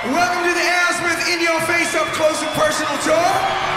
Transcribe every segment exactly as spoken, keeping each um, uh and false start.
Welcome to the Aerosmith In Your Face Up Close and Personal Tour.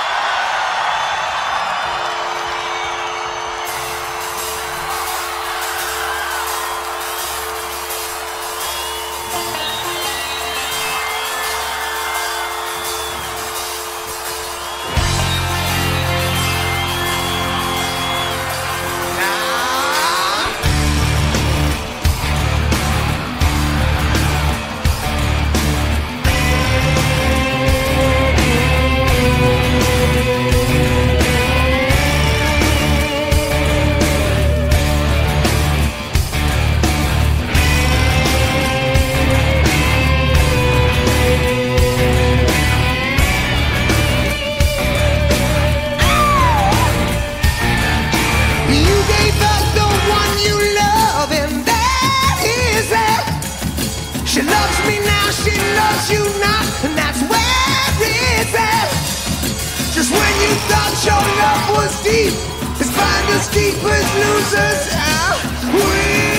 She loves me now, she loves you not, and that's where it's at. Just when you thought your love was deep, it's find us deep as losers are we.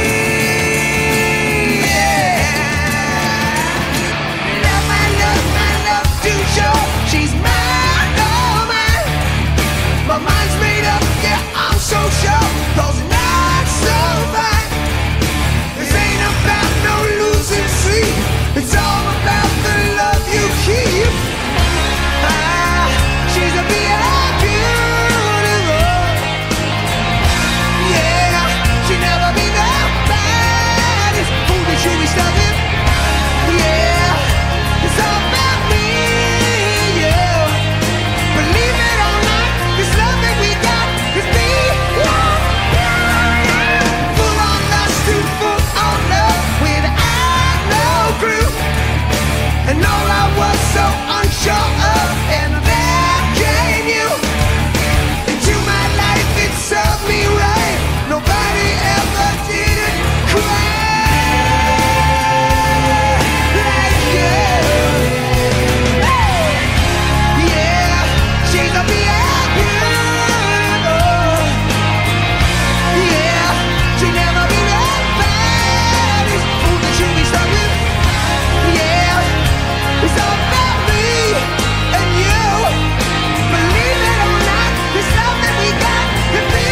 Yeah. Love, my love, my love, do show. She's mine, oh mine. My mind's made up, yeah, I'm so sure. Those nights so fine. This ain't about no losing sleep. It's all about the love you keep. Ah, she's a beyond beautiful. Yeah, she never been that bad. It's who did you be studying? Yeah, it's all about me. Yeah, believe it or not, this love that we got is me. Full on lust to full on love without no clue. And all I was so unsure of, and that came you into my life. It served me right. Nobody ever did it quite like you. Yeah, she's a beyond beautiful. Yeah, she never been that bad. It's fool that you be stuck with. Yeah, it's all about me and you. Believe it or not, this love that we got can be.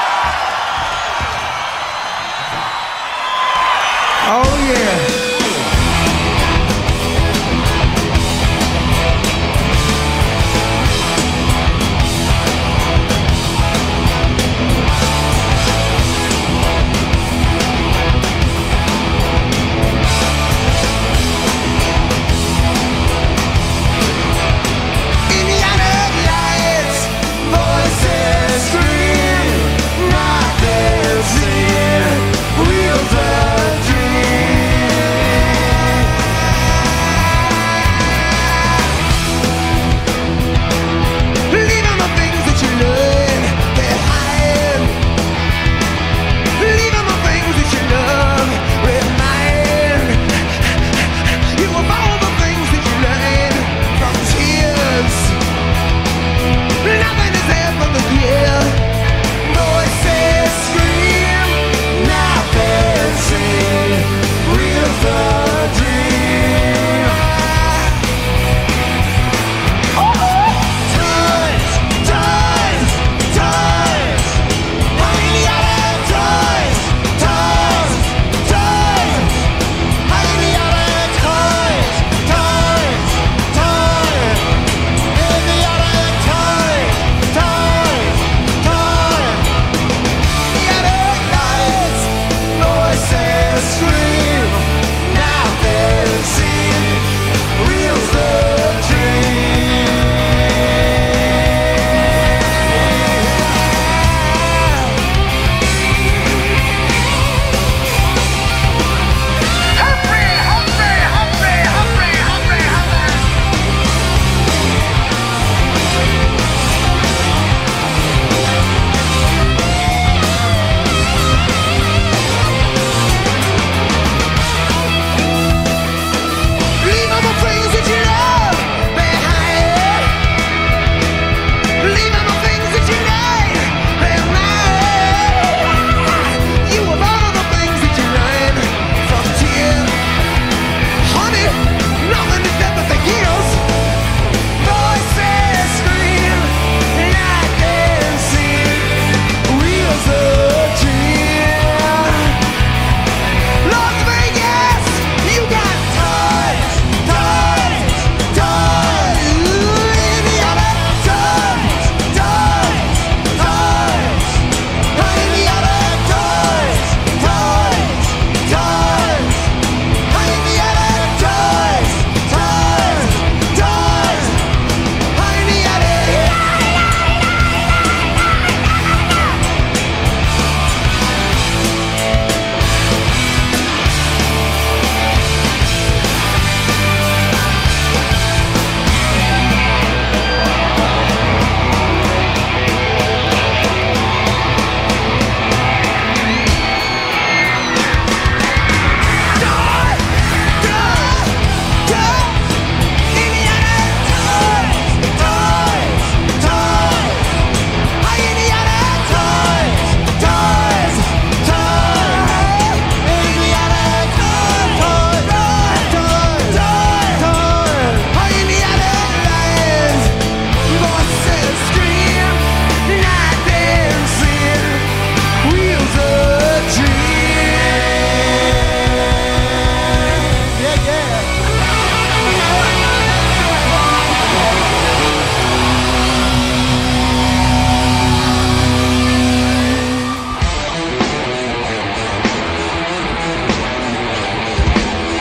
Oh yeah.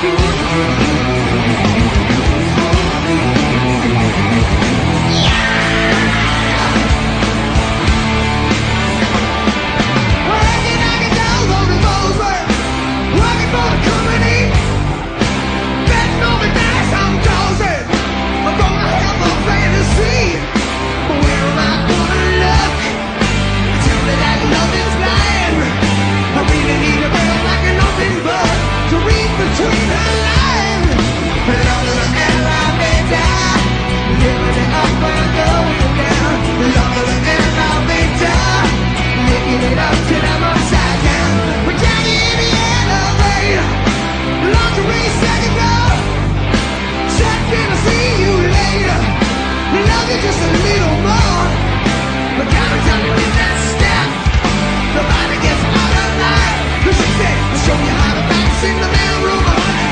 Just a little more, but gotta tell you in that step, nobody gets out alive. She said, I'll show you how to dance in the mailroom.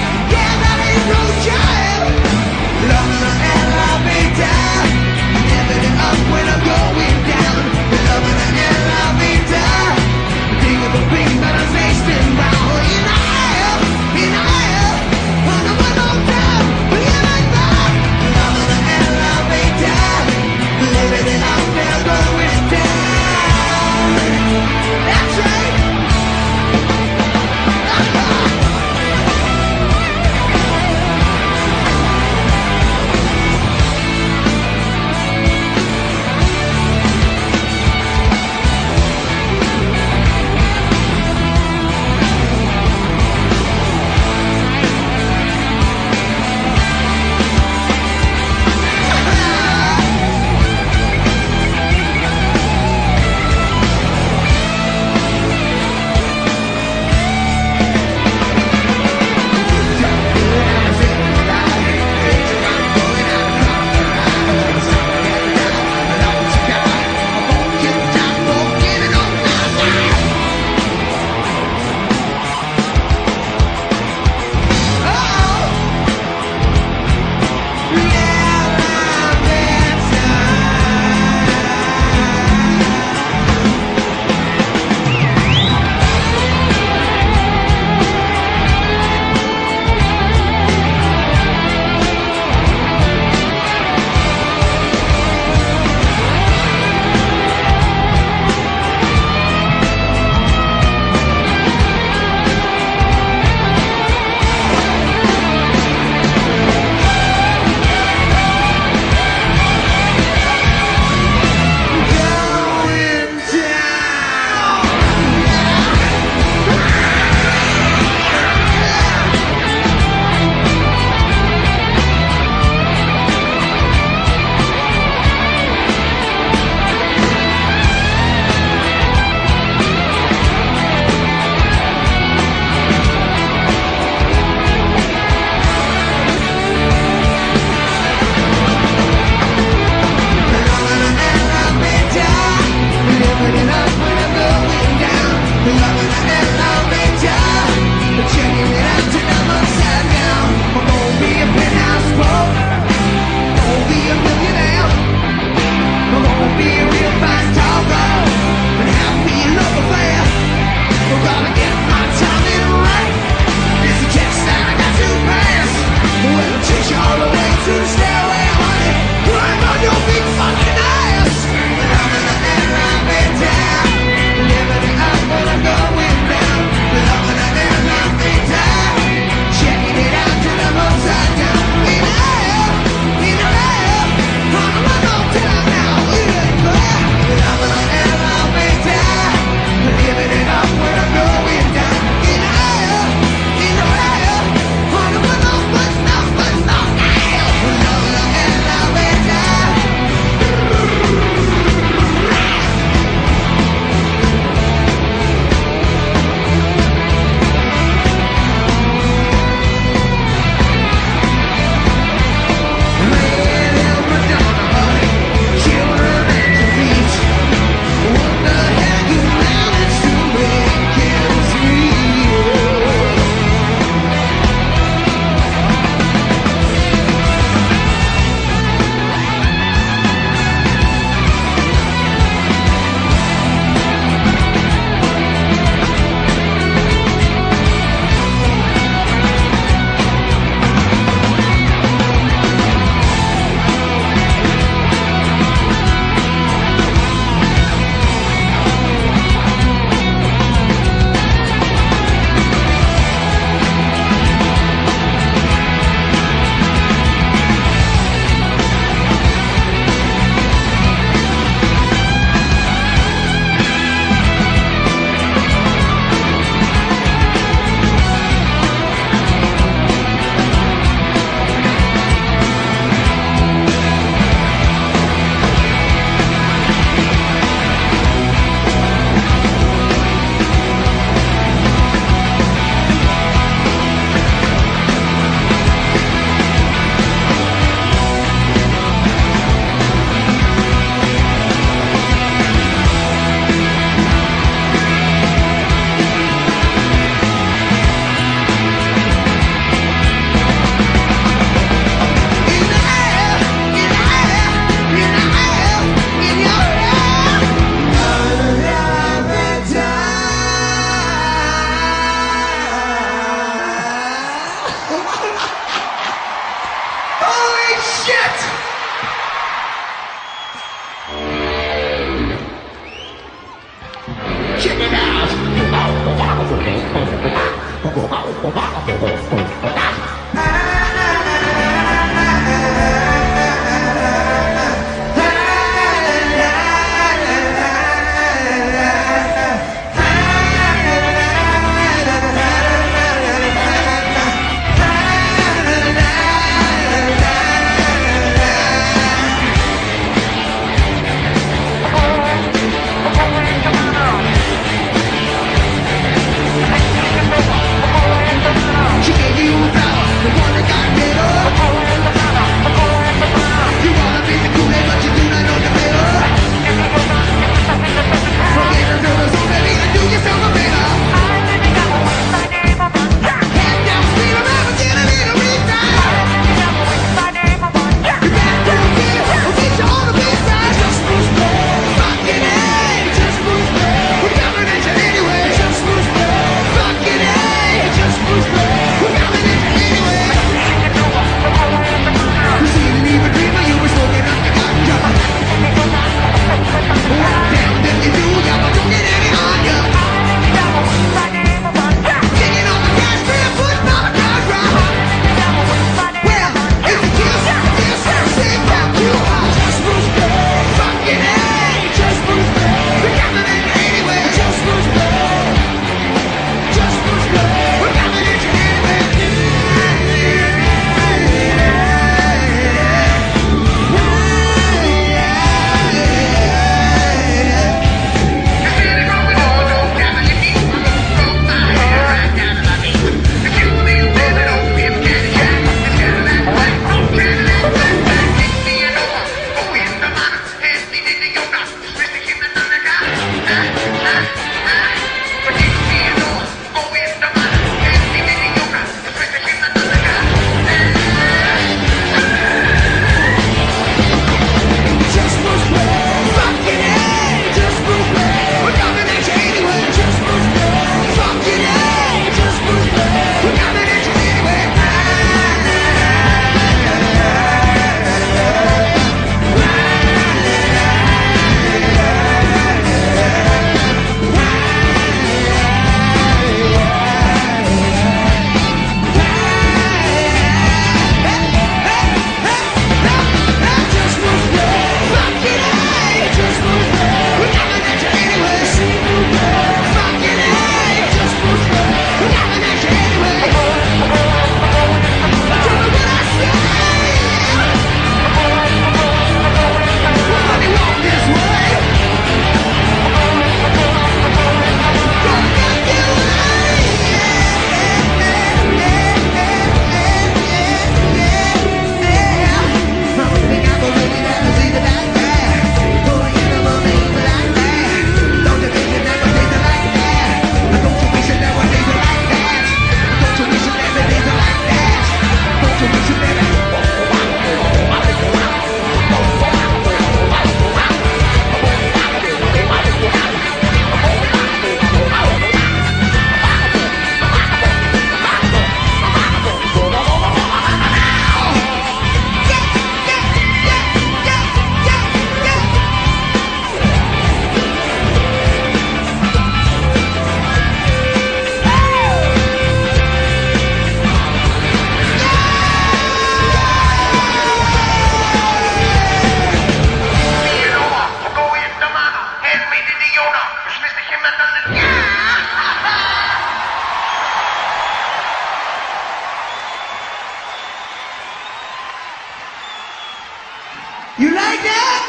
You like that?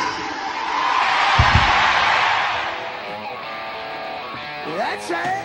That's right.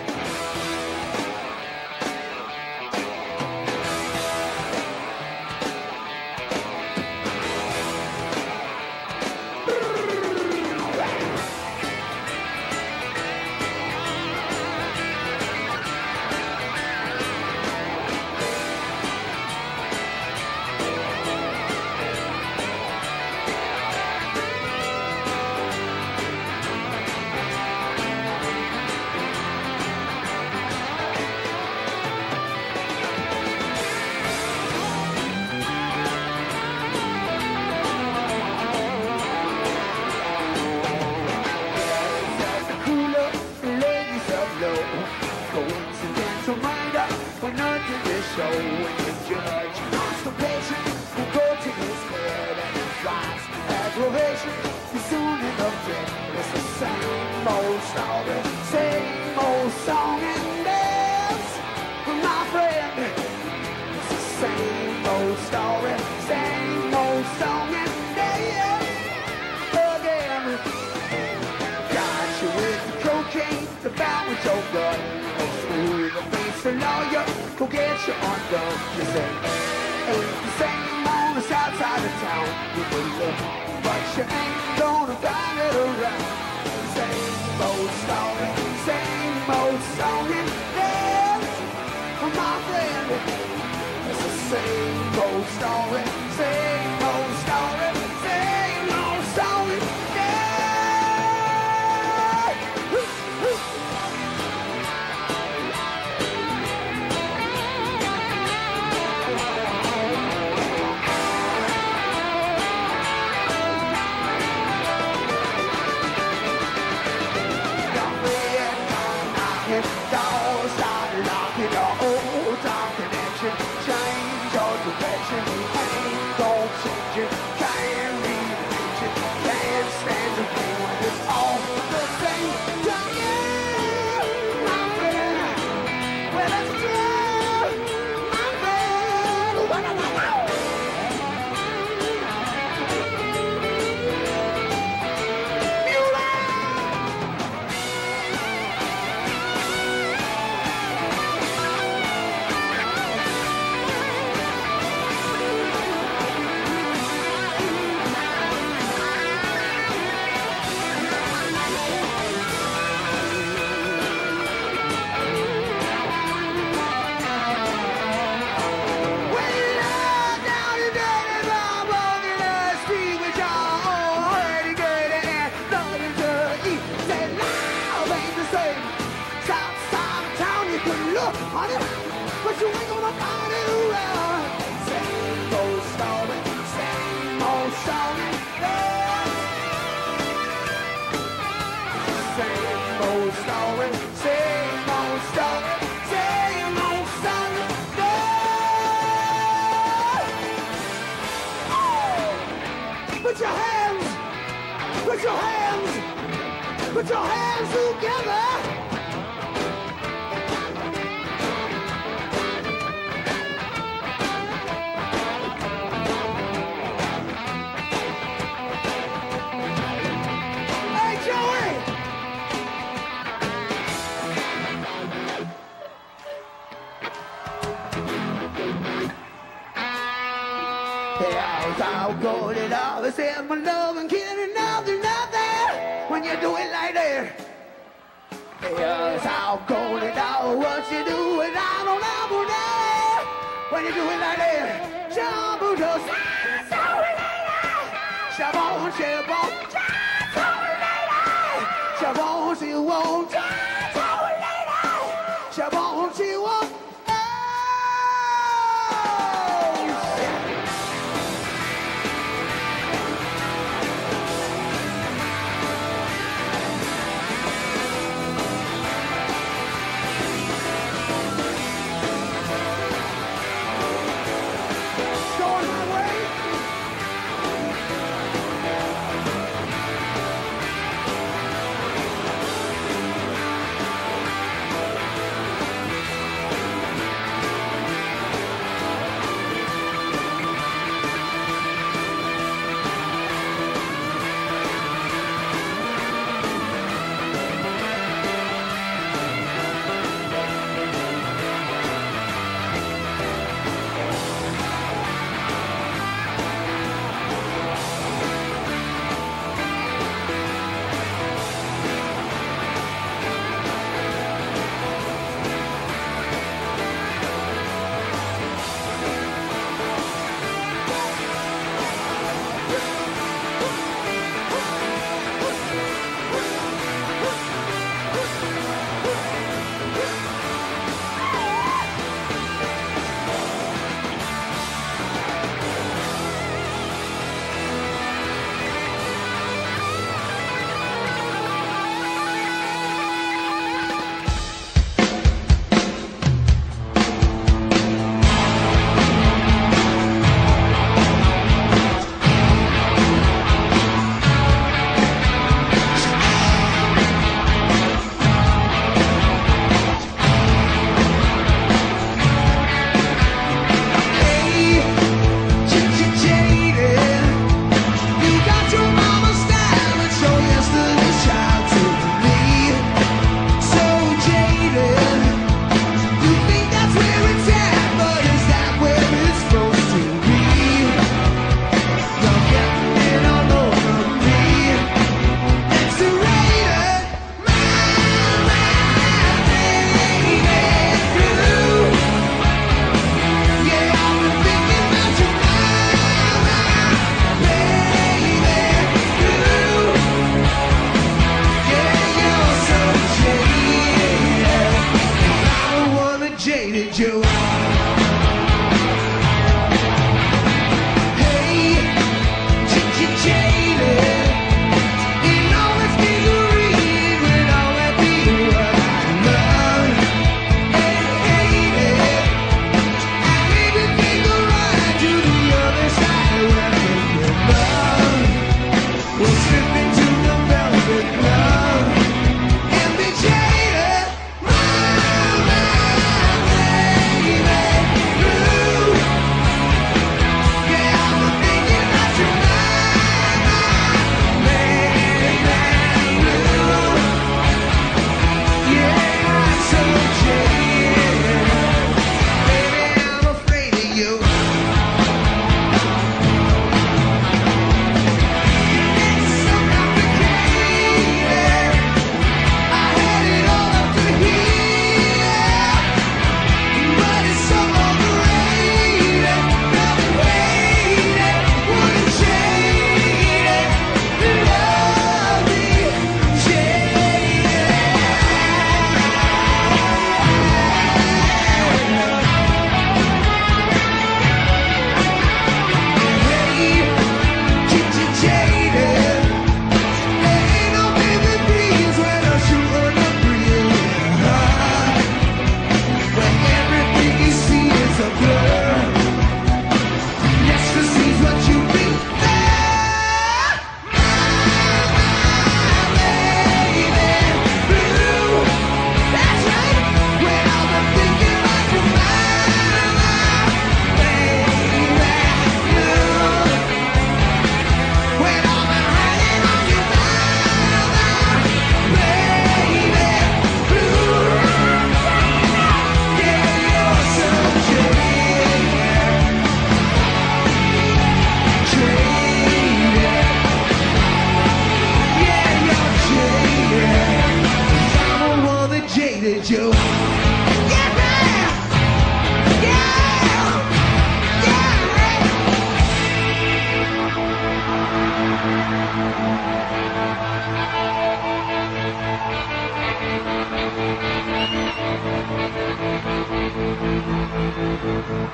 So when the judge constipation will go to his head and it flies aggravation, he's soon in the bed. It's the same old story, same old song and dance, my friend. It's the same old story, same old song and dance again. Got you with the cocaine, the bout with your gun, smooth the face the lawyer. Go get your undone. You say, ain't the same on the south side of town. You will look, but you ain't gonna find it around. Same old story, same old song and dance, my friend. It's the same old story, same old story, same old song and but you ain't gonna find it around. Same old story, same old song and dance. Same old story, same old story, same old song and dance. Oh! Put your hands, put your hands, put your hands together. How good it all is in my love and killing nothing, nothing when you do it like that. Yes, how good it all, what you do it, I don't know that when you do it like that. Jump to the side, so later. Shabon, shabon, so later. Shabon, she won't, so later. Shabon, she won't.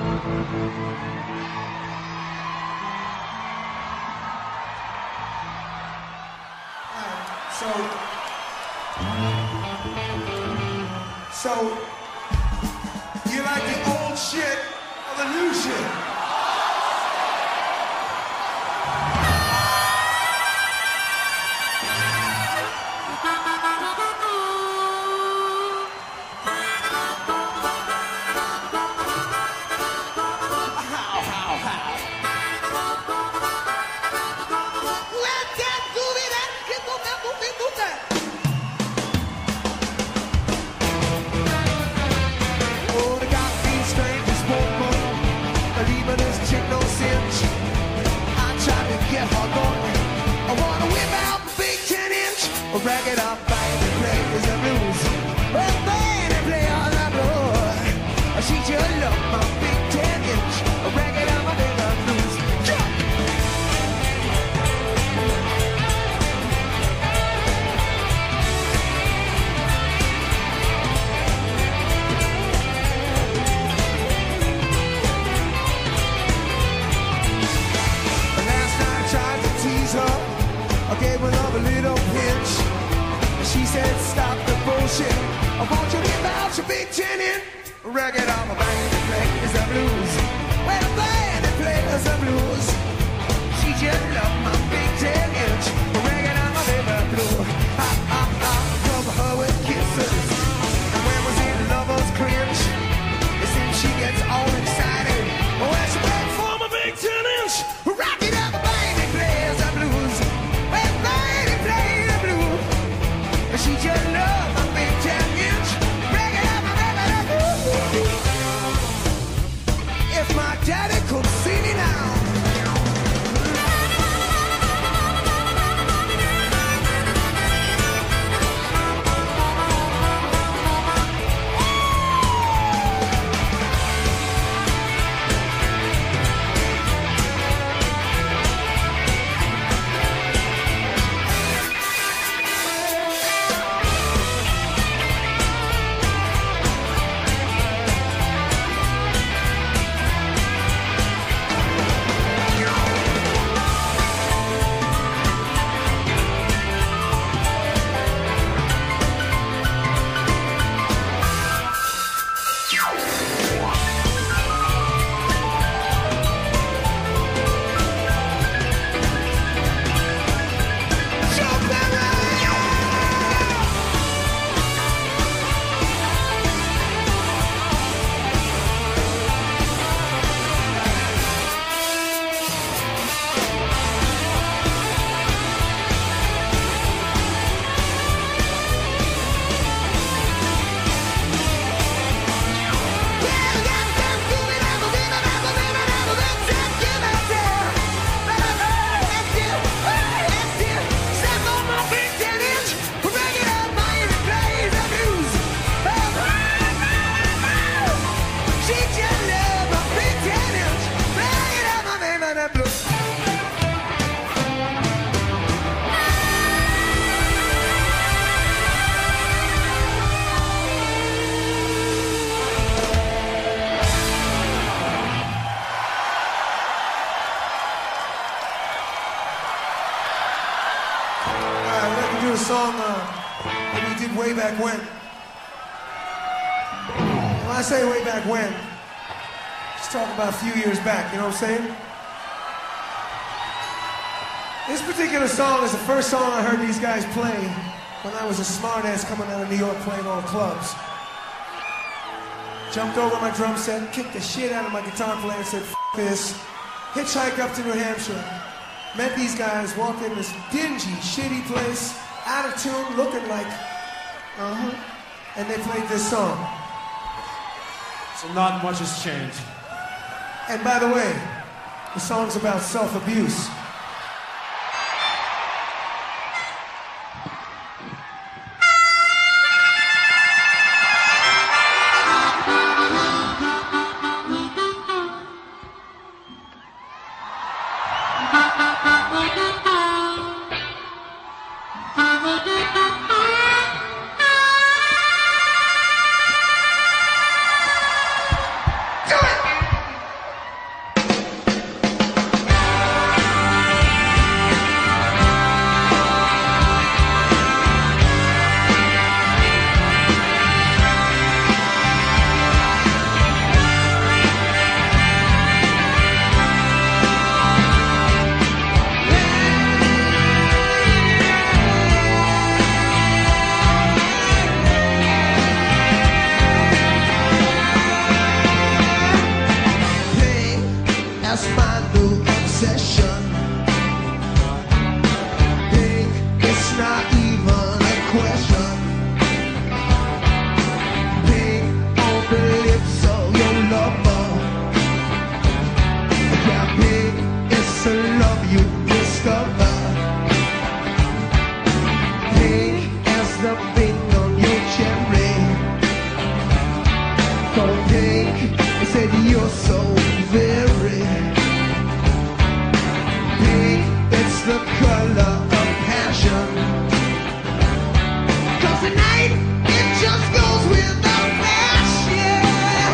So, so, you like the old shit or the new shit? Rack it up, baby, play the blues. Well, baby, play all the blues. She just love my big ten inch. Rack it up, my big blues. Jump! Last night I tried to tease her. I gave her love a little pinch. She said, stop the bullshit. I want you to get out your big tin in. Rack it off, a band that plays the blues. Well, a band that plays the blues. She just loved my big ten inch. Rack it off, my baby blue. I, I, I cover her with kisses. And when we're in lovers cringe, it seems she gets all excited. When she plays for my big ten inch. Rack it up, a band that plays the blues. Well, a band that plays the blues. She just loves my big ten inch. Break it up, my baby. If my daddy could see me now. A song uh, that we did way back when. When I say way back when, just talking about a few years back, you know what I'm saying? This particular song is the first song I heard these guys play when I was a smart ass coming out of New York playing all clubs. Jumped over my drum set, kicked the shit out of my guitar player and said, F this. Hitchhiked up to New Hampshire. Met these guys, walked in this dingy, shitty place, out of tune, looking like, uh-huh, and they played this song. So not much has changed. And by the way, the song's about self-abuse. Do it! That's my new obsession. Pink, it's not even a question. Pink on the lips of your lover. Yeah, pink, it's a love you discover. Pink as the pink on your cherry. So pink, I said you're so very. Pink, it's the color of passion. 'Cause tonight, it just goes with the fashion.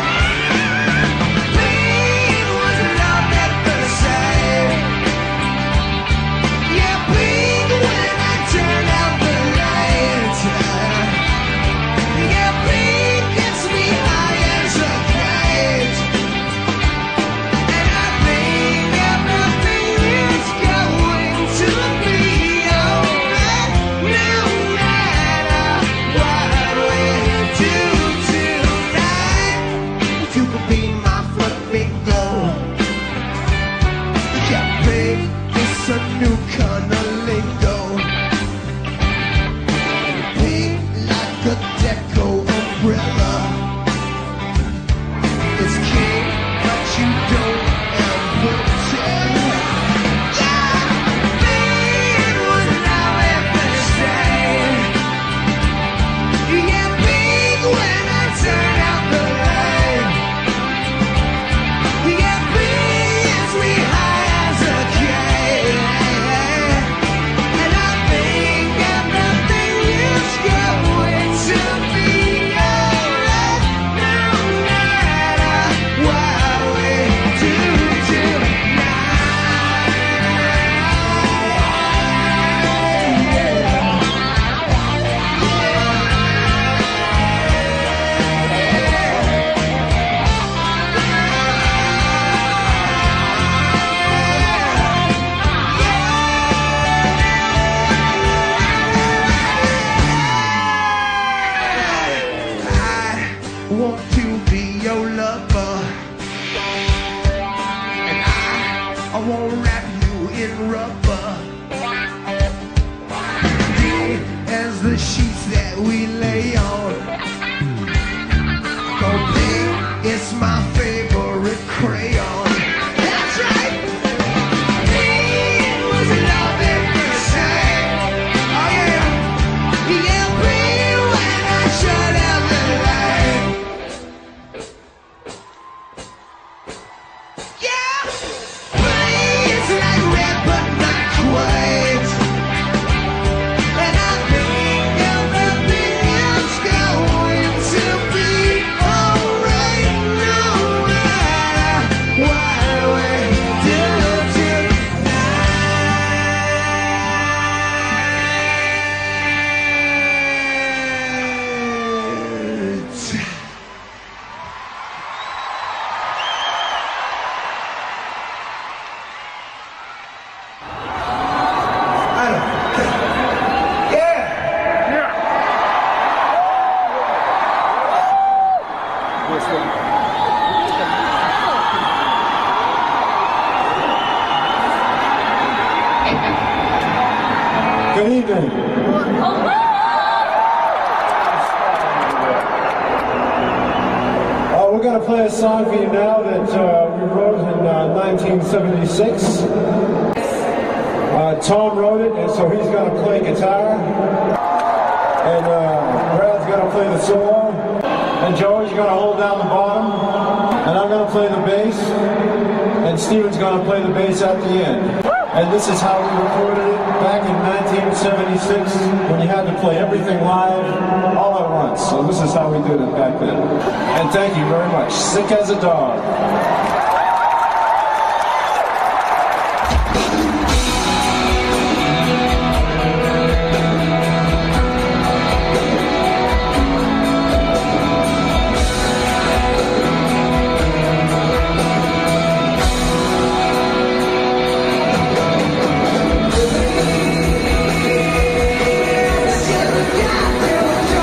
Pink was love at first sight. Yeah, pink when I turn out the lights. Yeah, pink gets me high as a kite. And I think everything is going to be alright, no matter what we do tonight. If you could be my foot bingo. Yeah, babe, it's a new kind of lingo. Pink like a deco umbrella. It's king, but you don't ever tell. Yeah, pink was love at first sight. Yeah, pink when I turn out the light. Yeah, pink gets me high as a kite. And I think everything is going to be alright, no matter what we do I want to be your lover, and I, I won't wrap you in rubber. Deep as the sheets that we lay on. So pink is my favorite crayon. That's right. Pink was love at first sight. Oh yeah. Yeah, pink when I shut out the light. Yeah, pink is like red but not quite. And I think everything is going to be alright, no matter what we do tonight. Good evening. Uh, we're going to play a song for you now that uh, we wrote in uh, nineteen seventy-six. Uh, Tom wrote it, and so he's going to play guitar. And uh, Brad's going to play the solo. And Joey's going to hold down the bottom. And I'm going to play the bass. And Steven's going to play the bass at the end. And this is how we recorded it back in nineteen seventy-six when you had to play everything live all at once. So this is how we did it back then. And thank you very much. Sick as a dog.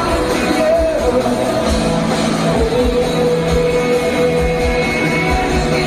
Yeah.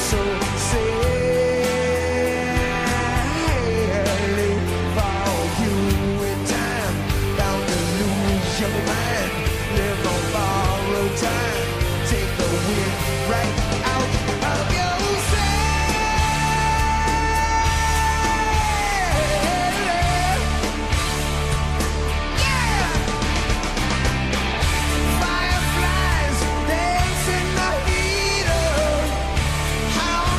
so sadly for you in time, bound to lose your mind, live on borrowed time, take the wind right out of your sail. Yeah! Fireflies dance in the heat of how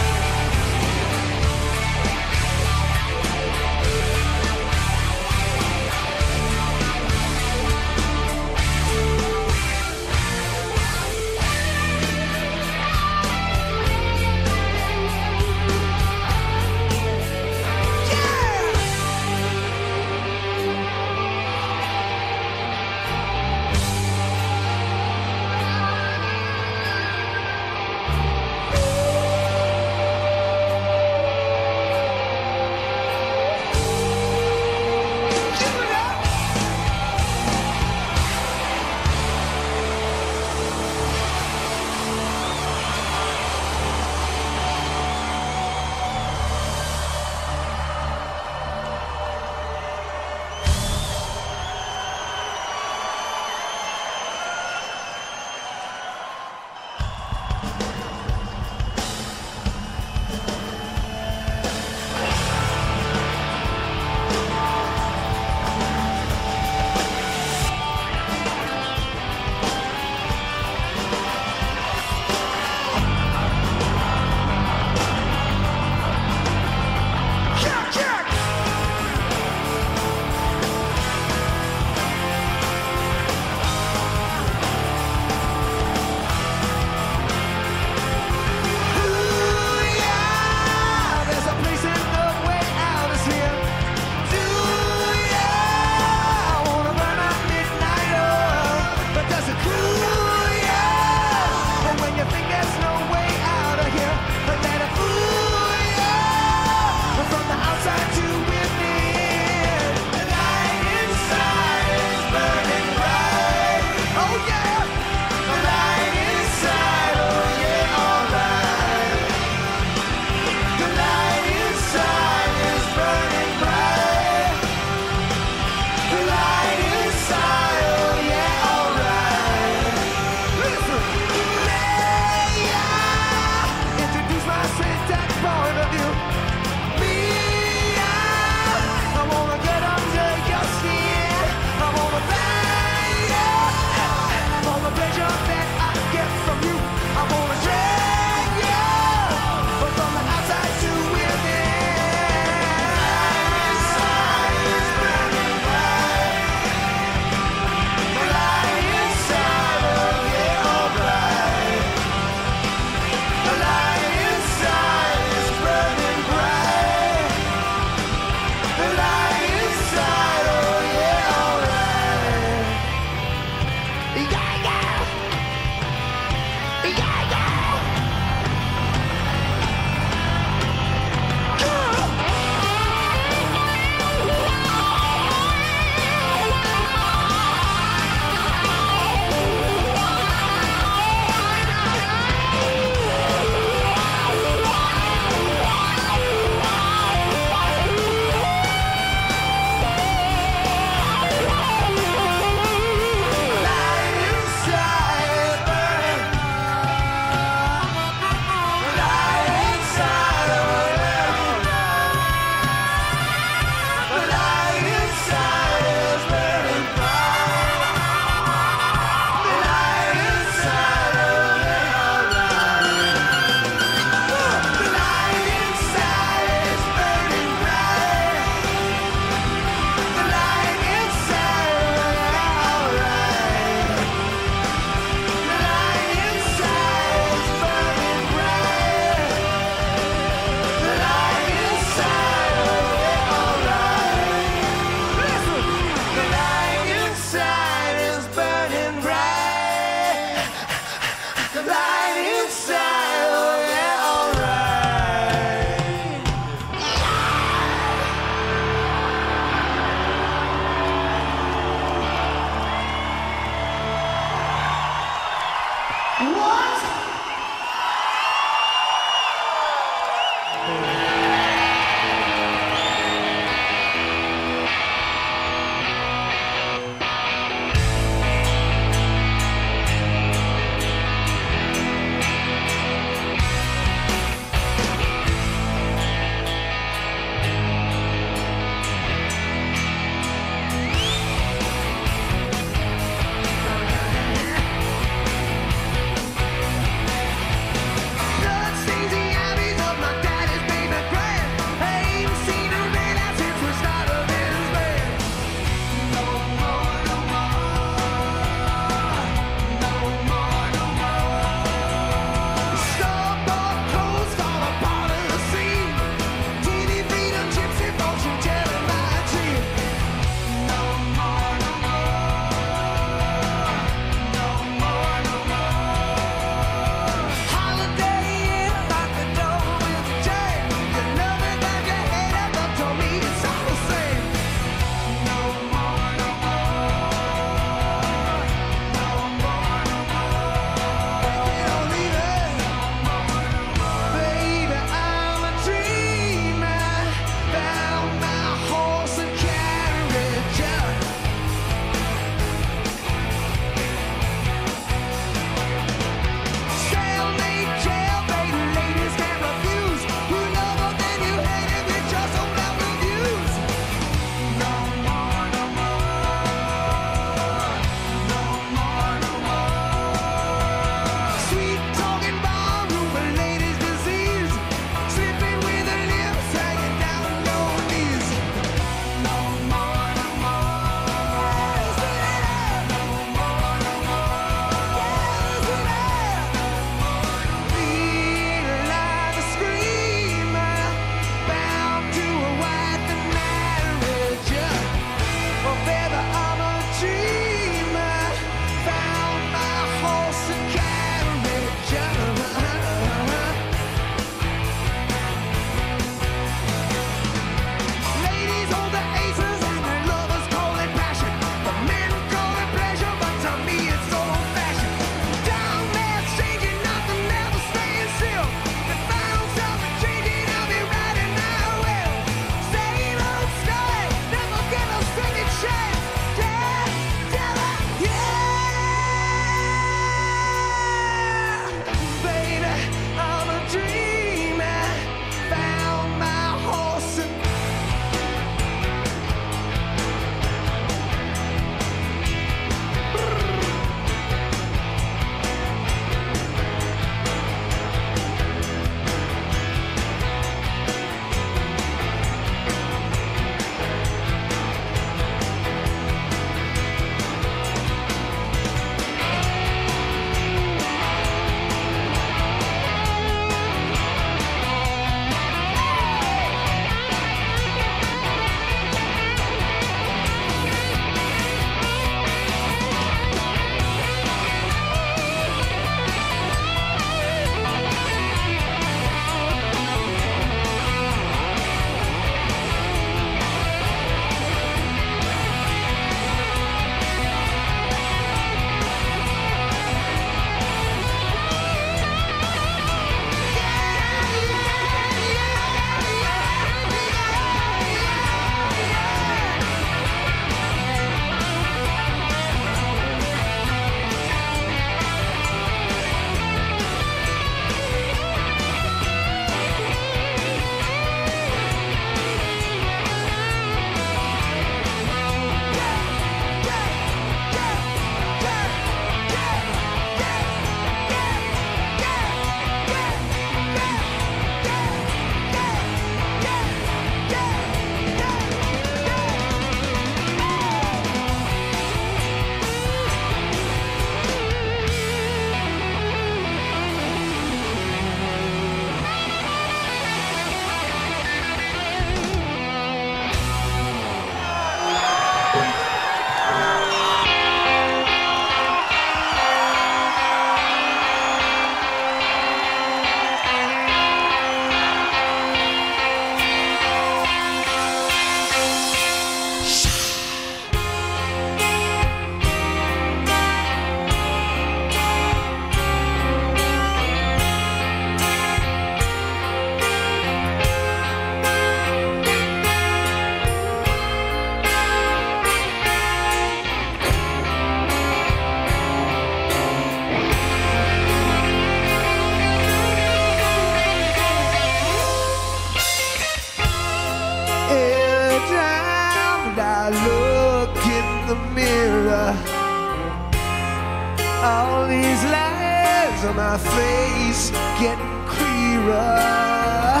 these lines on my face getting clearer.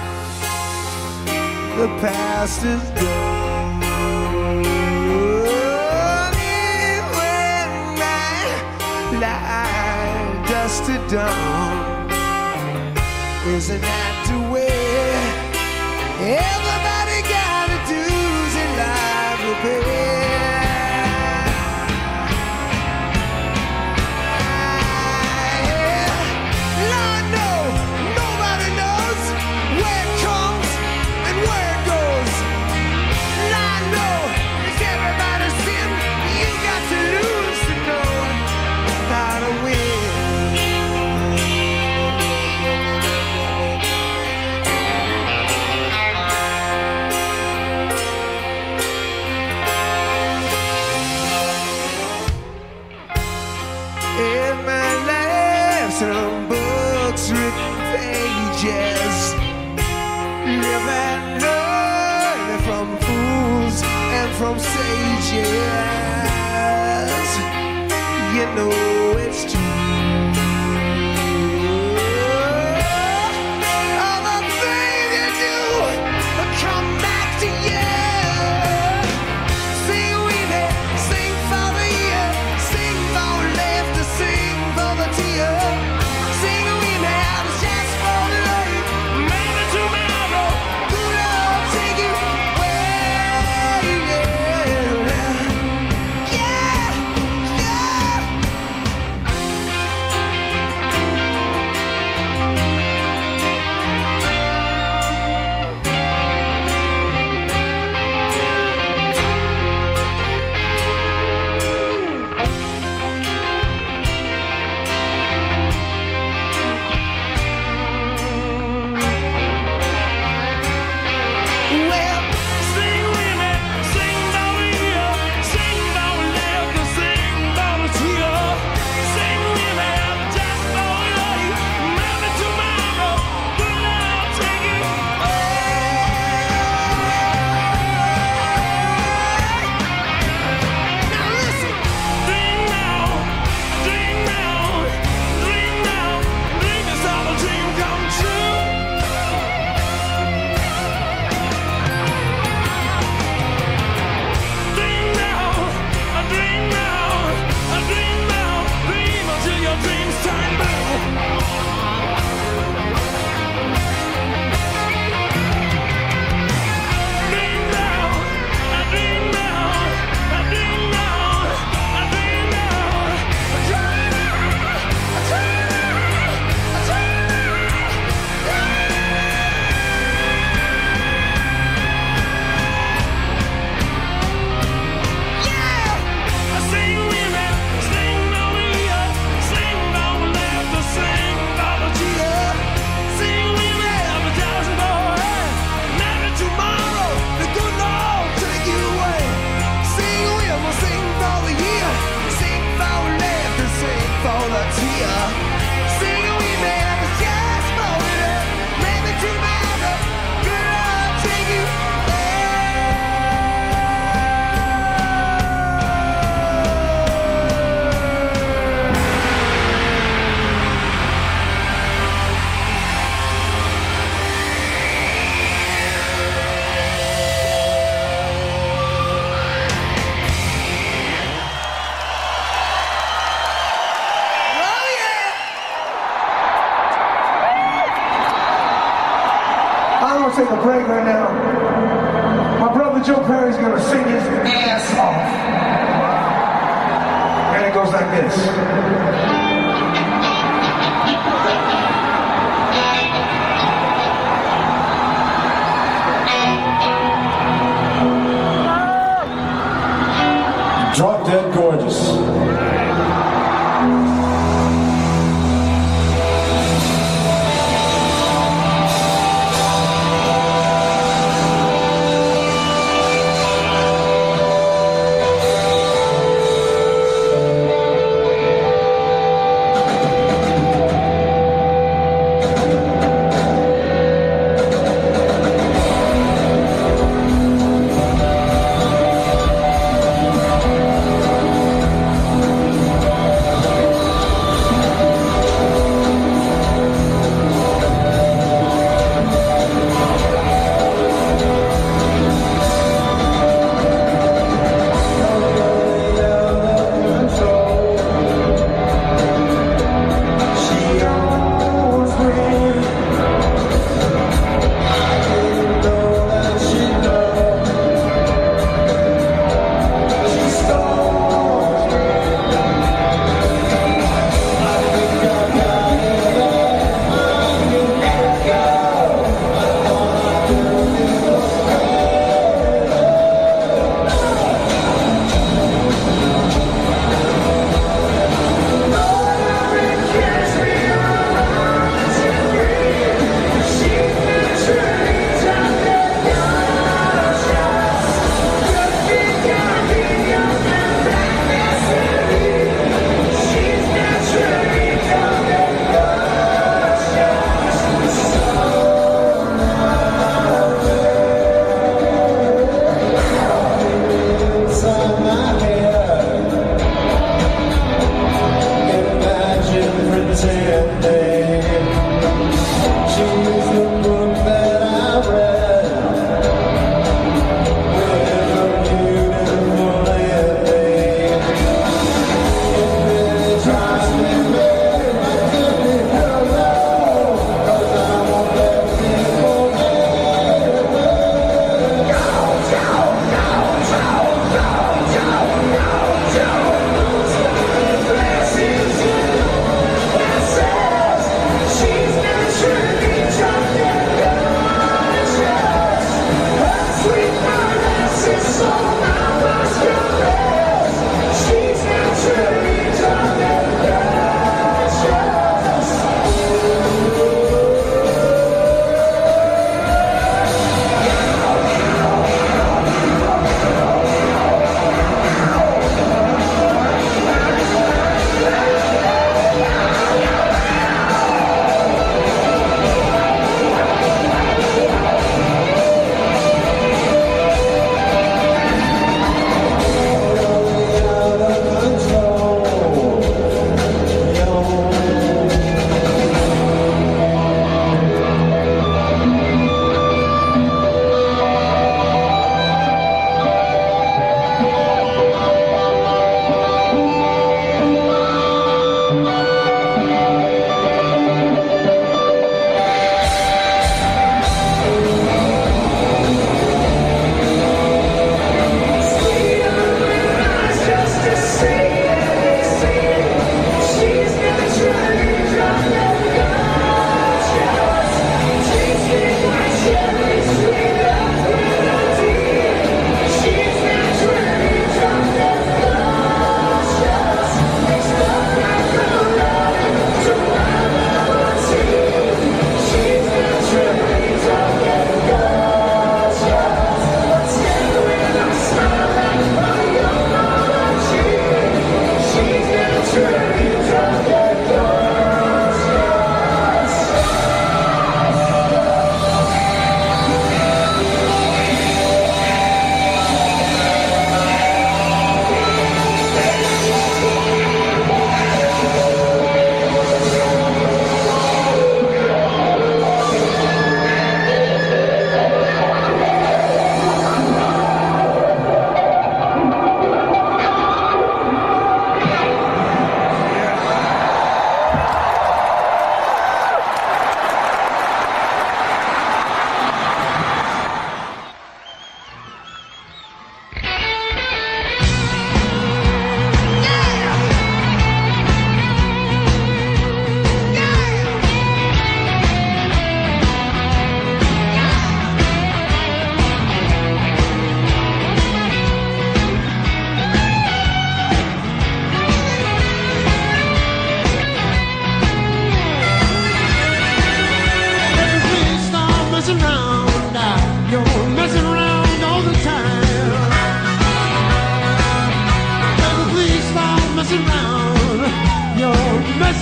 The past is gone. When I lie dust to dawn, isn't that the way everybody gotta do's in life repair? Lord, no, nobody knows where it comes and where it goes. Lord, no, it's everybody's sin. You got to lose to know how to win. In my life, some books, written pages, live and learn from fools and from sages. You know it's true. All the things you do come back to you. Sing with me, sing for the year, sing for laughter, sing for the tear. Sing with me, I'm just for the light. Maybe tomorrow, good Lord take you away. Yeah, yeah, yeah. Well, sing with me, sing for the year, sing for laughter, sing for the tear. Sing with me, I'm just for the light. Maybe tomorrow, good Lord take you away. Now listen, dream now, dream now, dream now, dream is all a dream come true. Dream now, a dream now, a dream now, dream until your dreams turn blue. Dream now, a dream now, a dream now, a dream now, a dream now, a dream now, a dream yeah! Sing with me, sing for the year, sing for the laughter, sing for the tear. Sing with me, I'm just for it. Maybe tomorrow, the good Lord take you away. Sing with me, sing for the year, sing for the laughter, sing for the tear. Sing with me, I'm just for it. Maybe tomorrow, good Lord take you oh yeah! I'm gonna take a break right now. My brother Joe Perry's gonna sing his ass off. And it goes like this. Drop Dead Gorgeous.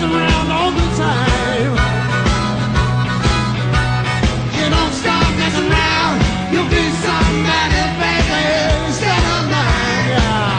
messing around all the time. You don't stop messing around, you'll be somebody, baby, instead of mine. Yeah.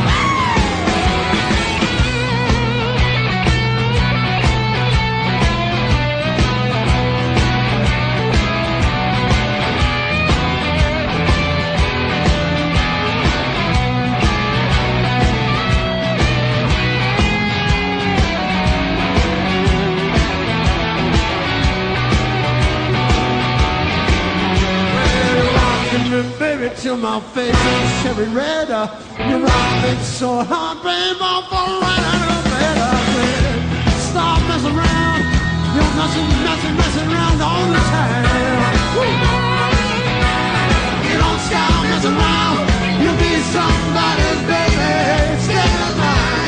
Baby, till my face is cherry red. uh, You're rocking so hard, babe, I'm falling right out of bed. I said, stop messing around. You're messing, messing, messing around all the time. Woo. You don't stop messing around. You'll be somebody's baby, instead of mine.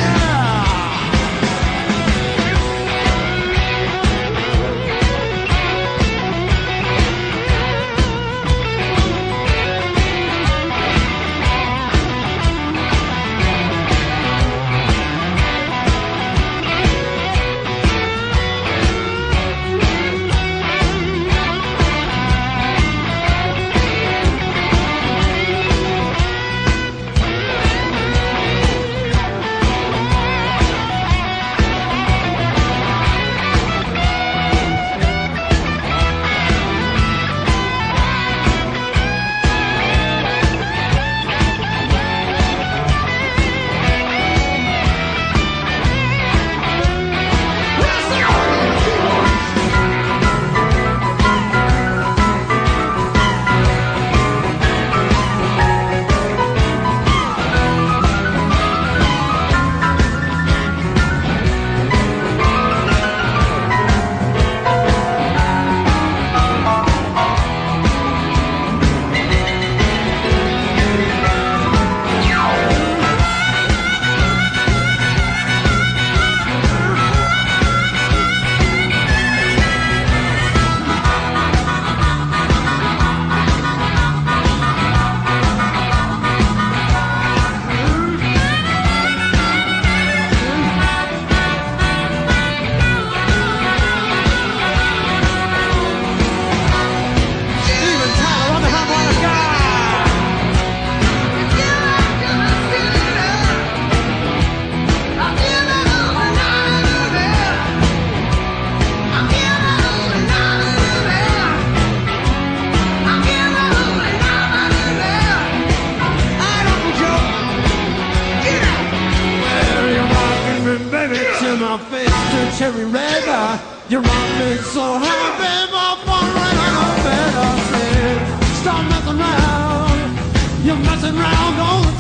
My face turned cherry red. uh, You're rocking so hard, babe, I'm falling right out of bed. I said, stop messing around. You're messing around all the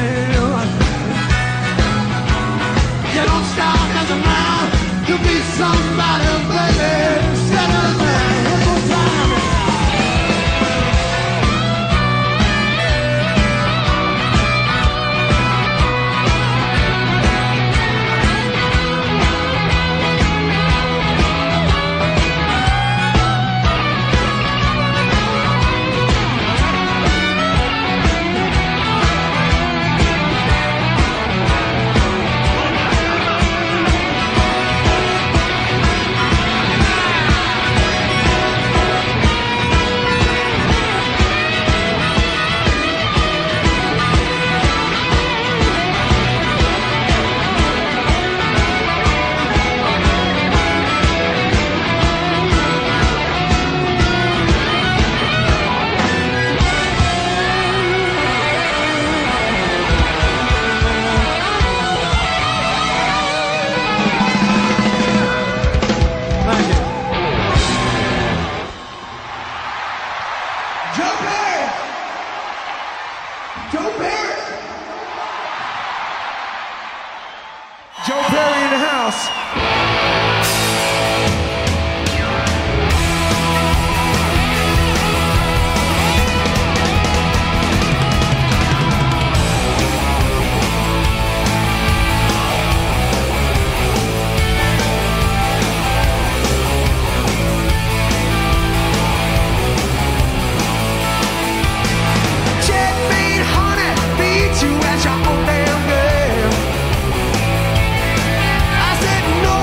time. You don't stop messing around. You'll be somebody, baby, instead of mine. One more time. Joe Perry in the house. I said no.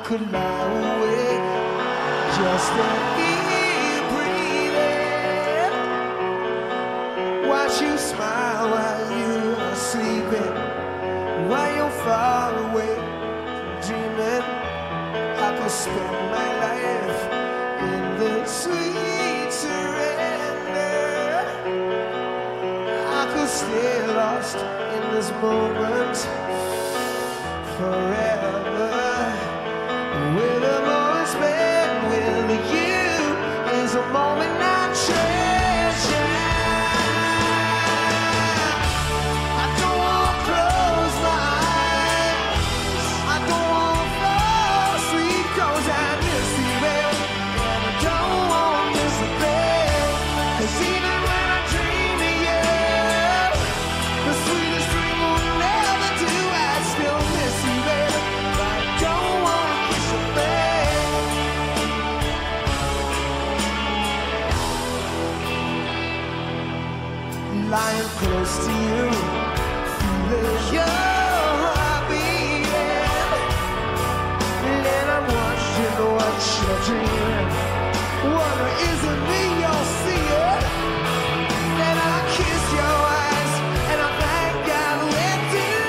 could lie awake just to keep breathing. Watch you smile while you are sleeping, while you're far away dreaming. I could spend my life in the sweet surrender. I could stay lost in this moment forever. With a moment spent with you is a moment I treasure. I don't want to close my eyes, I don't want to fall asleep, 'cause I miss you, babe. And I don't want to miss a thing, 'cause even when I dream of you, the sweetest dream will never do. I still miss you, babe, but I don't want to kiss a thing. Lying close to you, feeling your heart beating, and I'm watching what you're dreaming. Wonder, is it me you're seeing? Then I kiss your eyes, and I thank God with you.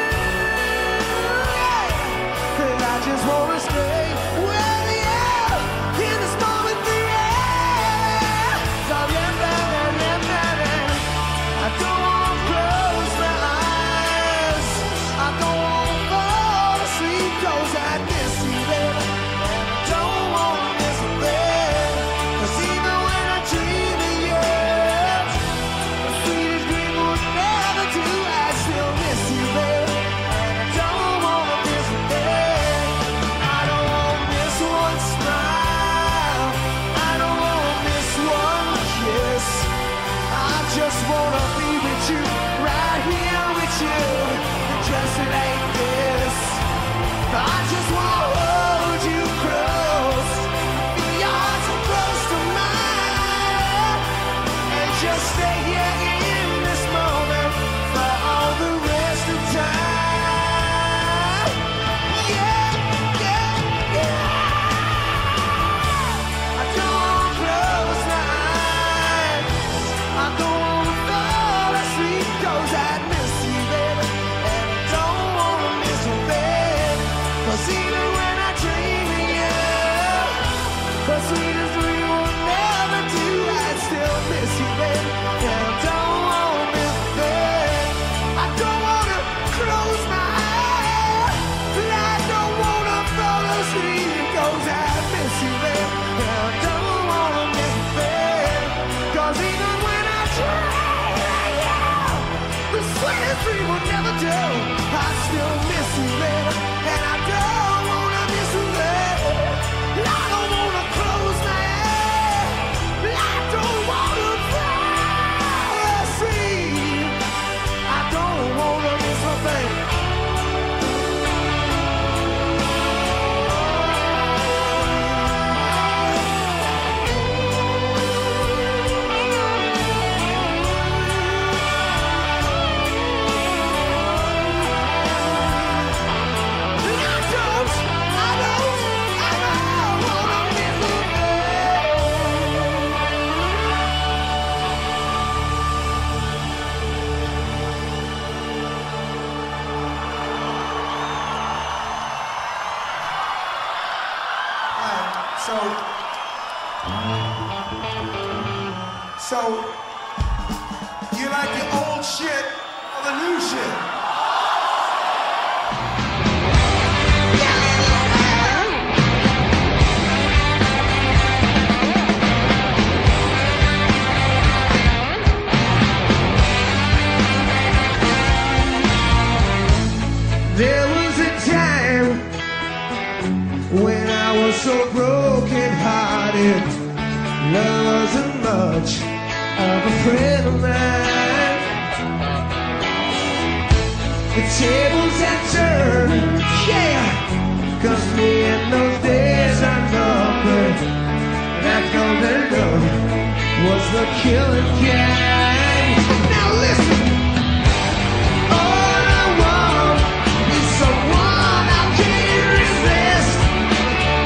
And I just wanna stay with you in this moment for you. So yeah, yeah, yeah, yeah, yeah. I don't want to close my eyes, I don't want to fall asleep, 'cause I miss you, baby. And I don't want to miss a thing, 'cause even when I dream of you, the sweetest dream would never do. I still miss you, baby, and I don't want to miss a thing. I don't want to miss one smile, I don't want to miss one kiss. I just wanna be with you, right here with you, just like this. I just wanna hold you close, feel your heart so close to mine, and just stay here in this moment for all the rest of time. Yeah, yeah, yeah. I don't wanna close my eyes, I don't wanna fall asleep, 'cause I miss you, baby, and I don't wanna miss a thing, 'cause even when I dream of you, the sweetest dream will never do. I still miss you, baby, and I don't wanna miss a thing. I don't wanna close my eyes, and I don't wanna fall asleep, 'cause I miss you, baby, and I don't wanna miss a thing, 'cause even when I dream of you, the sweetest dream will never do. I still miss you, baby, and I don't wanna miss a thing. I don't wanna close my eyes, I don't wanna fall asleep, I don't wanna miss a thing. I don't, I don't, I don't wanna miss a thing. So, so you like the old shit or the new shit? There was a time when I was so broken hearted, love wasn't much of a friend of mine. The tables had turned, yeah, 'cause me in those days I numbered, and I thought that love was the killing kind. Now listen, all I want is someone I can't resist.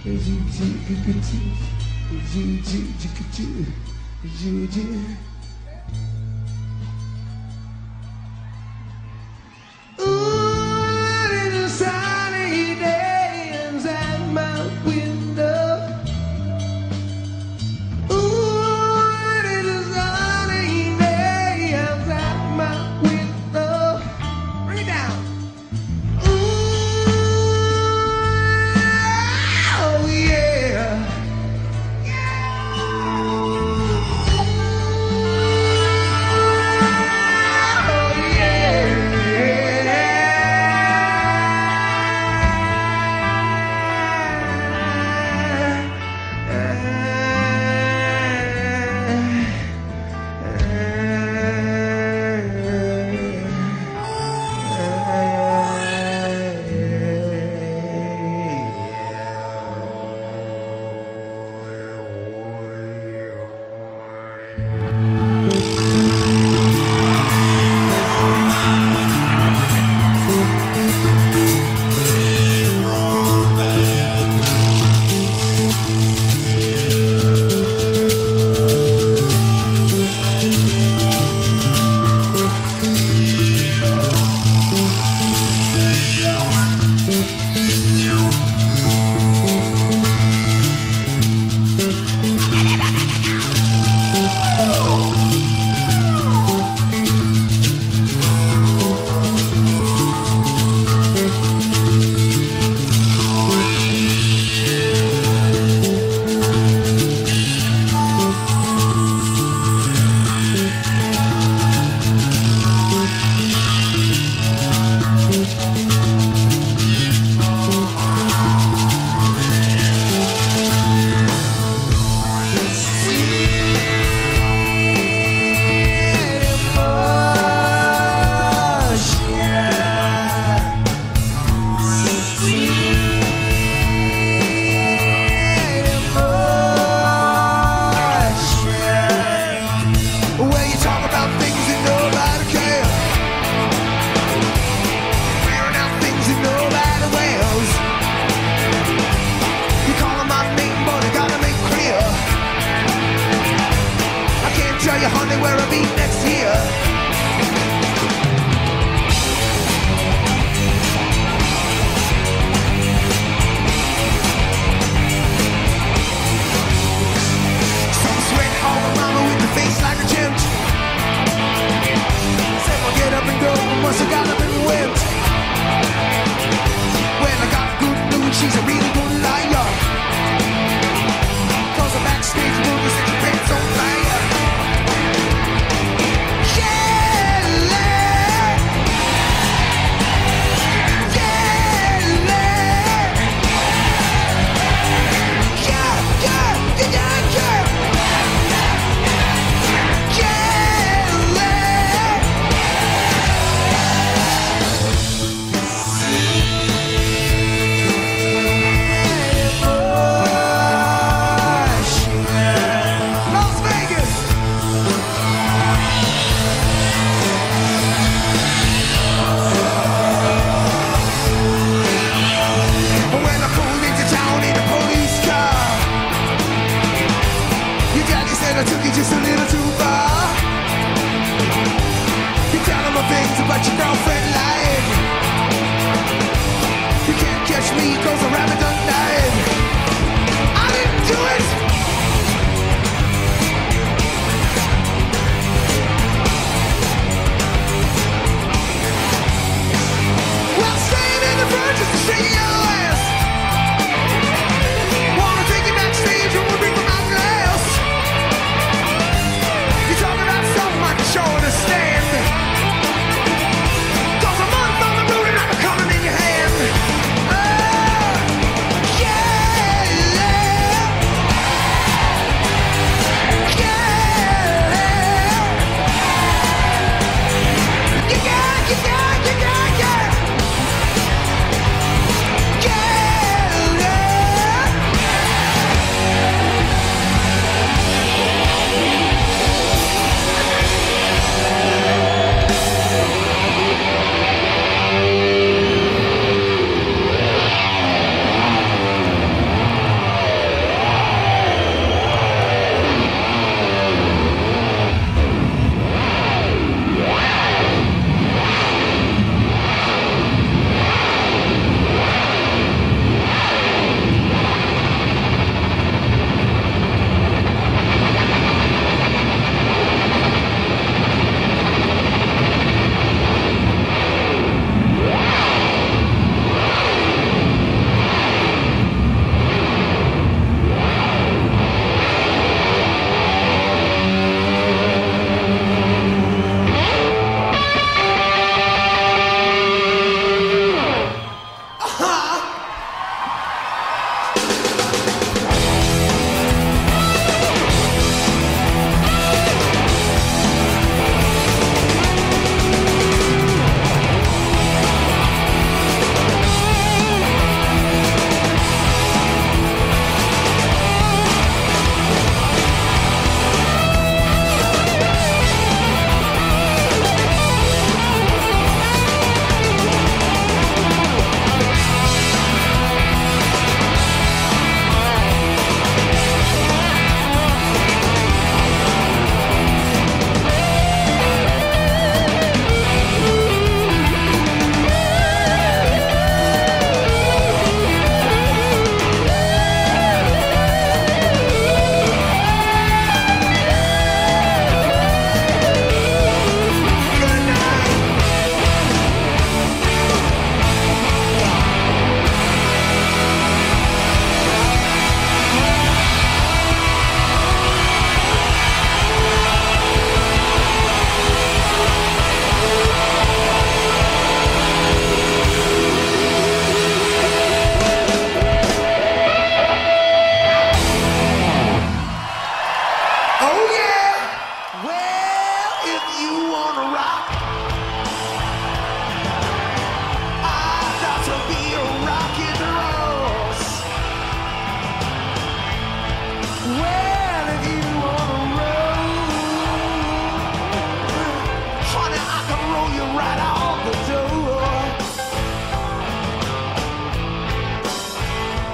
Cause a month on the road and I'm coming in your hand. Oh.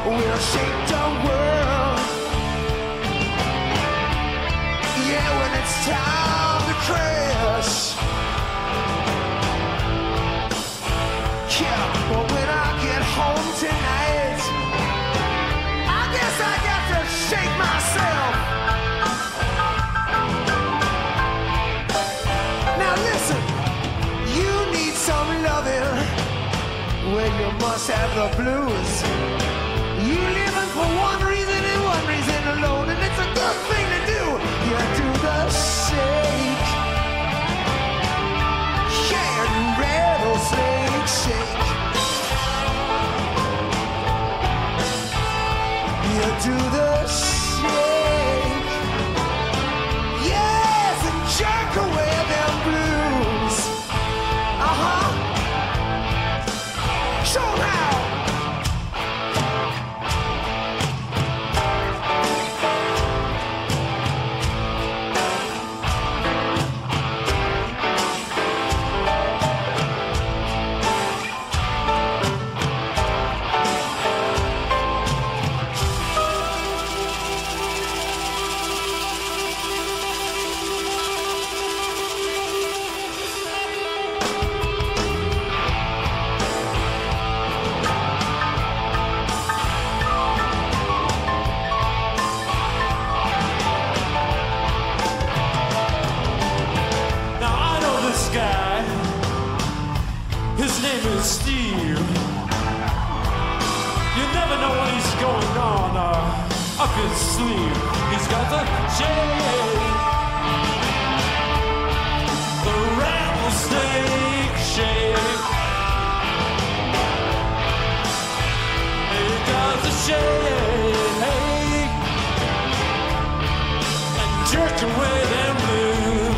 will shake the world. Yeah, when it's time to crash. Yeah, but when I get home tonight, I guess I got to shake myself. Now listen, you need some loving when you must have the blues. You living for one reason and one reason alone, and it's a good thing to do. You do the shake, yeah, and rattlesnake shake. You do the shake, yes, and jerk away them blues. Uh-huh. Show 'em how. His name is Steve. You never know what he's going on uh, up his sleeve. He's got the shake, the rattlesnake shake. He does the shake and jerk away them blues.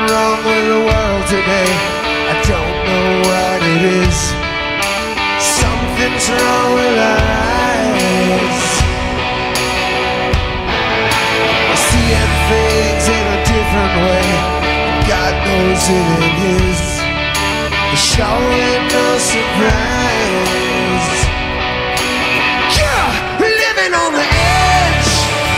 wrong with the world today. I don't know what it is. Something's wrong with our eyes. We're seeing things in a different way. God knows it ain't his. It's showing no surprise. Yeah, living on the edge.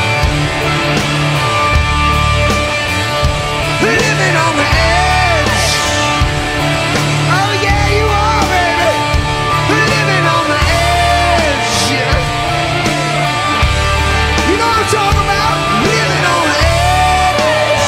Living on the edge. Oh yeah, you are, baby. Living on the edge. Yeah. You know what I'm talking about? Living on the edge.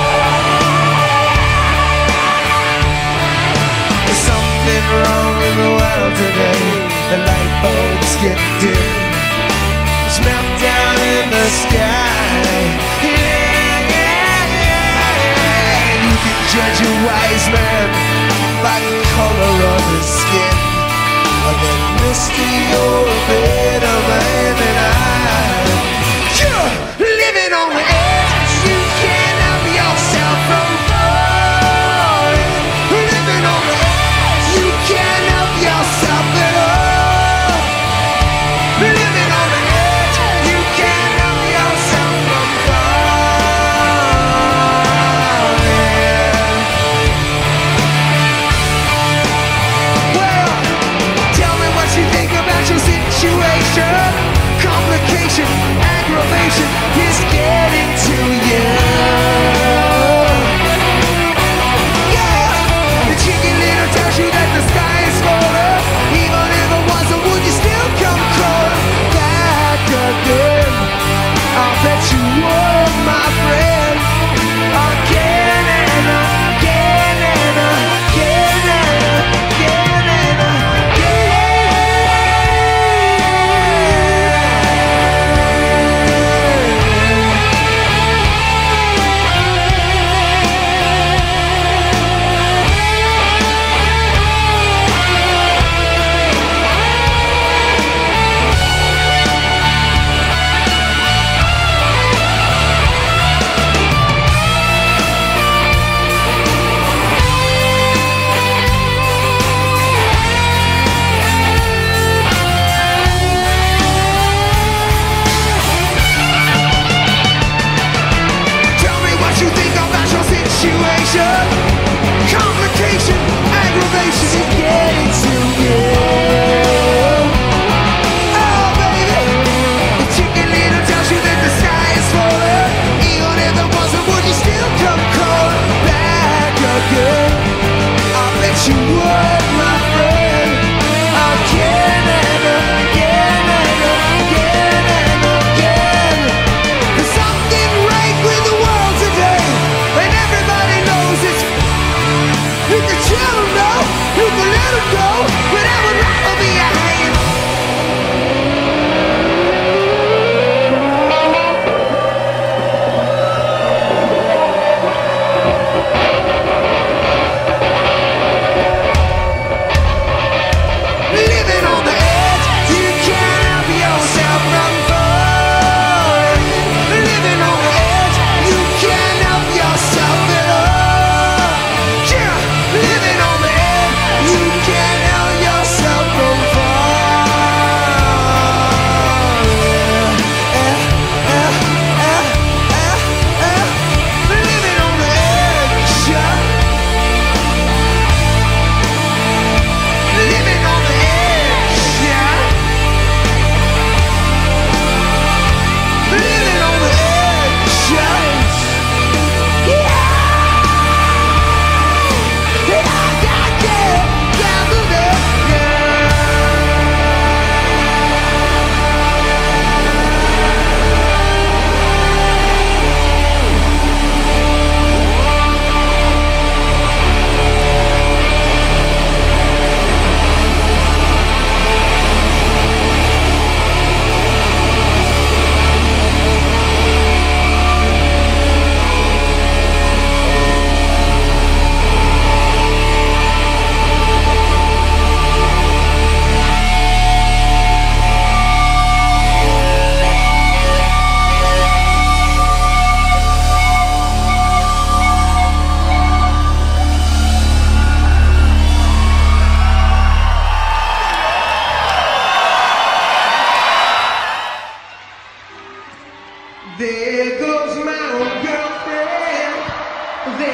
There's something wrong with the world today. The light bulbs get dim. There's meltdown in the sky. Yeah, yeah, yeah. And you can judge a wise man by the color of his skin. Or then Mister You're a better man than I. You're living on the edge. You can't help yourself from falling. Living on the edge. You can't help yourself at all.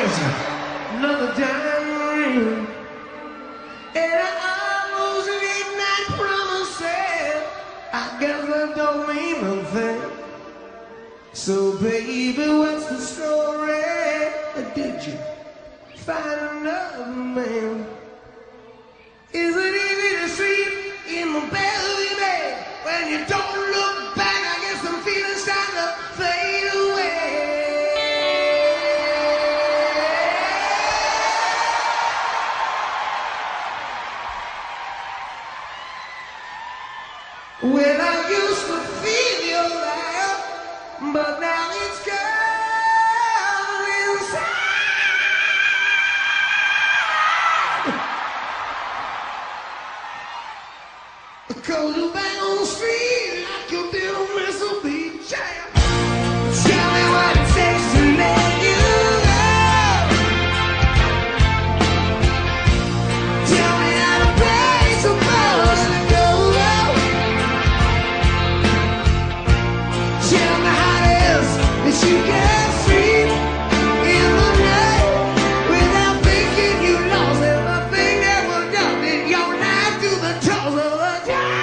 just another diamond ring. And I almost midnight promises, I guess that don't mean nothing. So baby, what's the story? Did you find another man? Is it easy to see in the belly bed when you don't look back? I guess some feelings start to fade away. Well, I used to feel your love, but now it's gone inside. Cause you back on the street like you did on Whistle Beach Jam. Tell me what it takes to let you go. Tell me how to play supposed to go. Tell me how it is that you can't sleep in the night without thinking you lost everything that was done in your life to the toss of the time.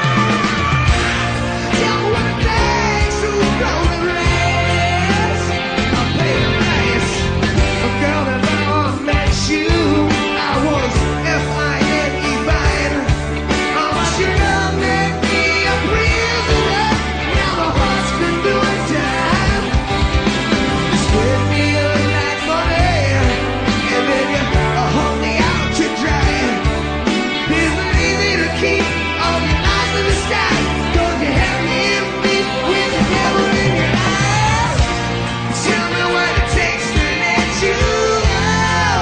Tell me what it takes to grow the grass. I pay the price. A girl that I met you, I was F I N E fine. How much your love made me a prisoner. Now my heart's been doing time. Split me up like money, and then you hung me out to dry. Isn't easy to keep all your eyes in the sky. Cause you had me in me with the devil in your eyes. Tell me what it takes to let you go.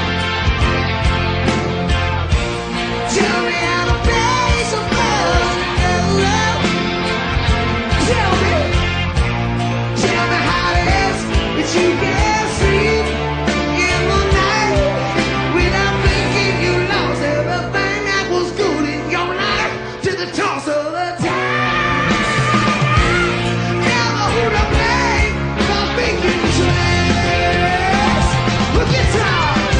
Tell me how to play supposed to go. Tell me, tell me how it is that you can't sleep in the night without thinking you lost everything that was good in your life to the toss of the time. Never who to blame for thinking twice. With guitar.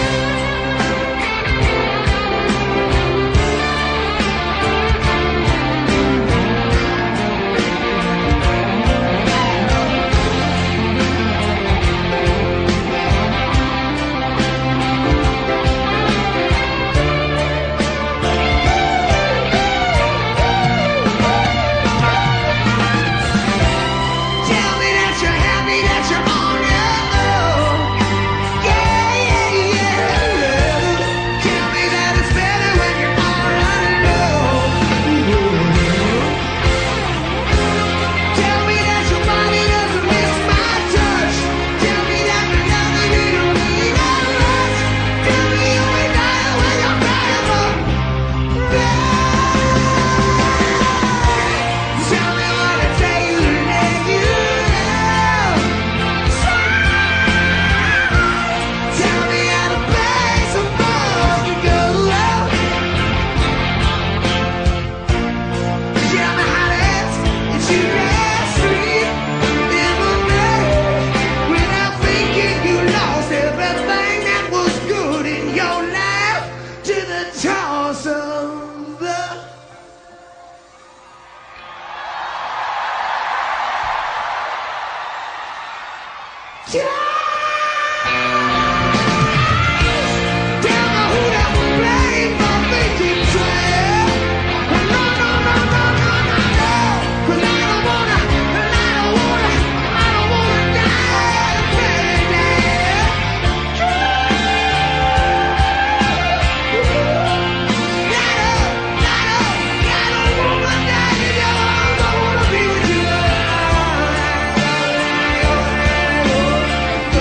Tell me that you're happy, that you're on your own. Yeah, yeah, yeah. Tell me that it's better when you're all alone. Tell me that your body doesn't miss my touch. Tell me that you're loving me to me that much. Tell me you ain't dying when you're crying for love. Tell me what it takes to let you go. Tell me how to play supposed to go. Tell me how it is that you can't sleep in the night without thinking you lost everything that was good in your life to the toss of the Tell me who to blame for thinking twice. No, no, no, no, no, no, no. 'Cause I don't wanna, I don't wanna, I don't wanna die, baby. I don't, I don't, I don't wanna die, you know, I don't wanna be with you.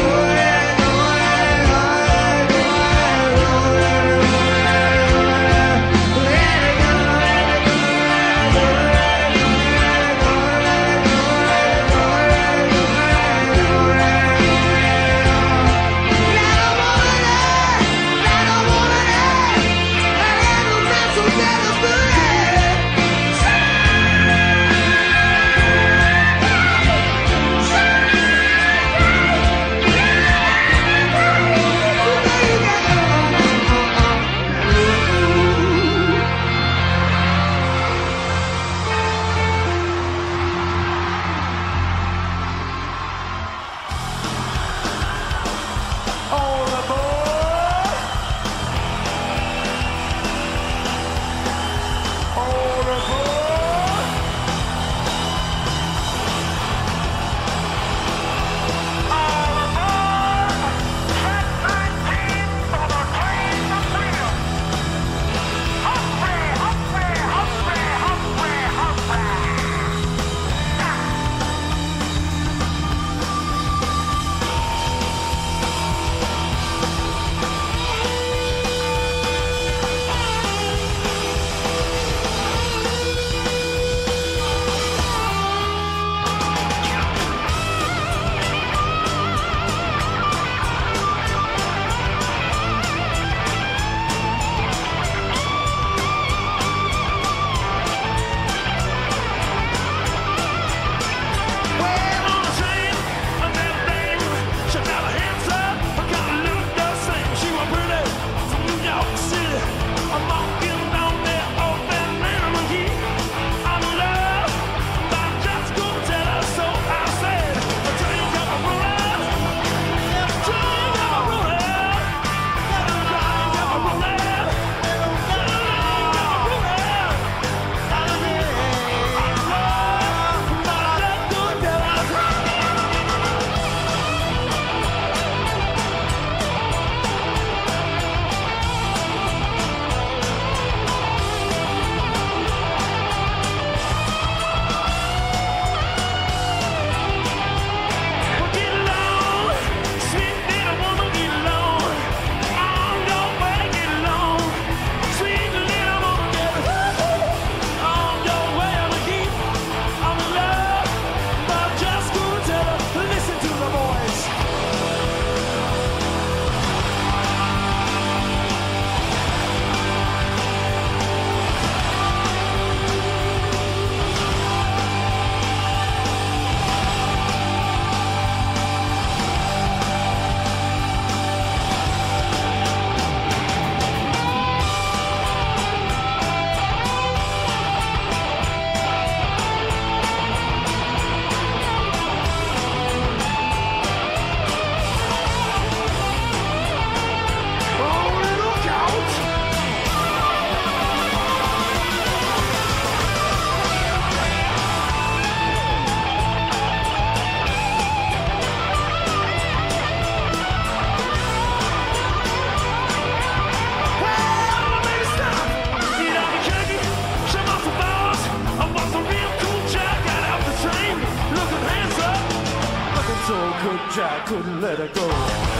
so good, Jack couldn't let her go.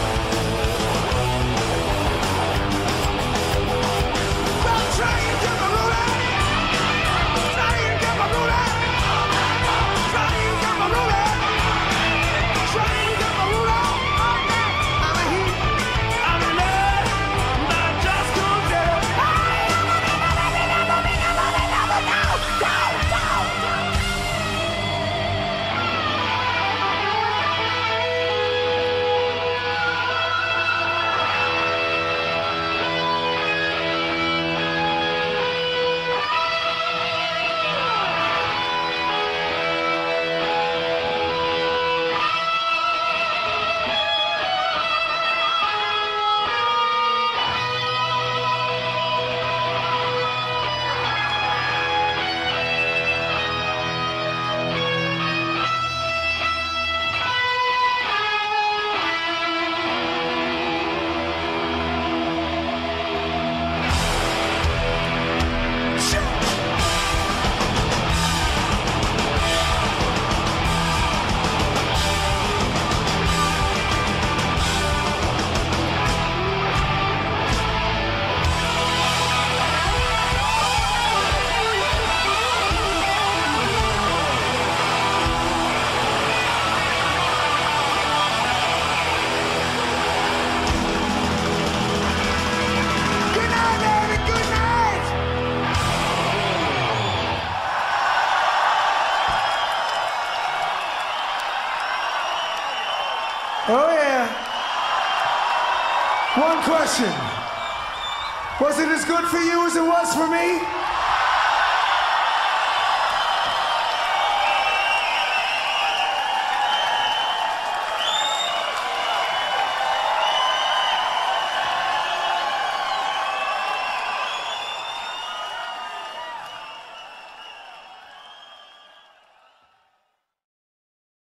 Well, try and get my root out. Try and get my root out. Try and get my root out. Try and get my root out. I'm a heat. I'm a love. I just couldn't get her. Oh yeah. One question. Was it as good for you as it was for me?